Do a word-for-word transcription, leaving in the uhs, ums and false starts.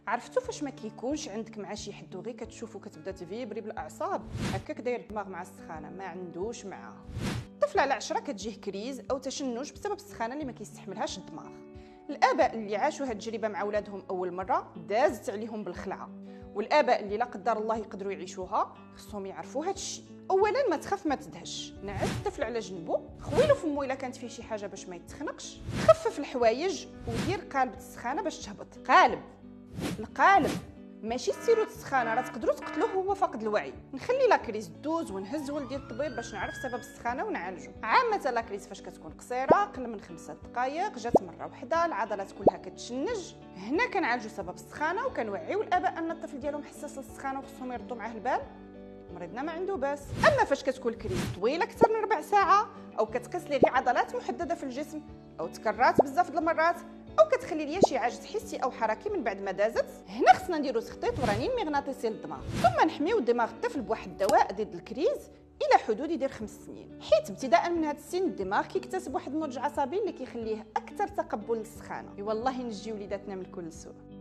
عرفتوا فاش ما كيكونش عندك مع شي حد وغير كتشوفو كتبدا تفيبري بالاعصاب، هكاك داير الدماغ مع السخانه ما عندوش معاها. الطفل على عشرة كتجيه كريز او تشنج بسبب السخانه اللي ما كيستحملهاش الدماغ. الاباء اللي عاشوا هاد التجربه مع ولادهم اول مره دازت عليهم بالخلعه، والاباء اللي لا قدر الله يقدروا يعيشوها خصهم يعرفوا هاد الشيء. اولا ما تخاف ما تدهش، نعس الطفل على جنبو، خويلو فمو الا كانت فيه شي حاجه باش ما يتخنقش، خفف الحوايج ودير قالب السخانه باش تهبط. قالب القالب ماشي السيروت السخانه، راه تقدروا تقتلوه هو فاقد الوعي. نخلي لاكريز دوز ونهز ولدي الطبيب باش نعرف سبب السخانه ونعالجو. عامه لاكريز فاش كتكون قصيره اقل من خمسة دقائق جات مره وحده العضلات كلها كتشنج، هنا كنعالجو سبب السخانه وكنوعيو الاباء ان الطفل ديالهم حساس للسخانه وخصهم يردوا معاه البال. مريضنا ما عنده باس. اما فاش كتكون الكريز طويله اكثر من ربع ساعه او كتقيس لي غير عضلات محدده في الجسم او تكررات بزاف د المرات او كتخلي ليا شي عجز حسي او حركي من بعد ما دازت، هنا خصنا نديرو تخطيط ورنين مغناطيسي للدماغ، ثم نحميو دماغ الطفل بواحد الدواء ضد الكريز الى حدود يدير خمس سنين، حيت ابتداء من هذا السن الدماغ كيكتسب واحد النضج عصبي اللي كيخليه اكثر تقبل للسخانه. والله نجي وليداتنا من كل سوء.